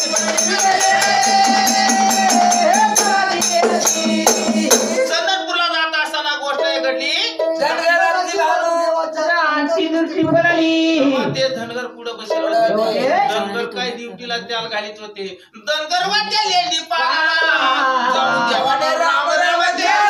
चंदनपूरला जात असताना गोष्ट घडली. ते धनगर पुढे बसले होते. धनगर काय ड्युटीला त्याला घालीत होते. धनगर वाद्या लेंडी पाहा जाऊन देवाने राम राम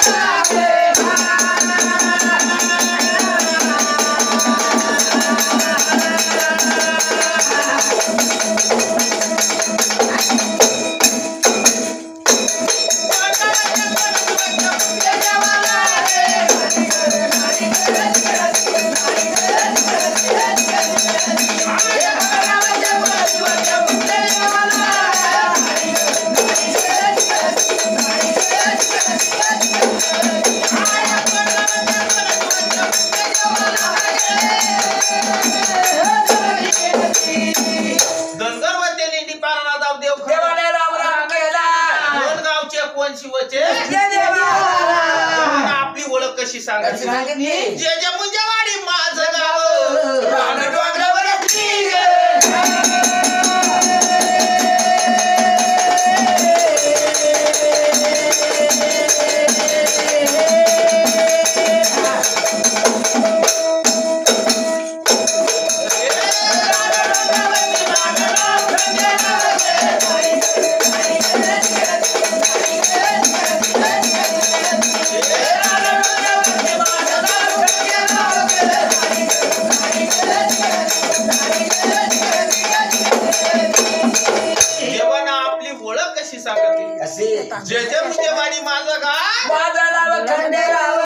आपली ओळख कशी सांगायची. जे जे मुंजेवाडी माझं गाव रान डोंगरावर जे जे मुंजेवाडी माझं गाव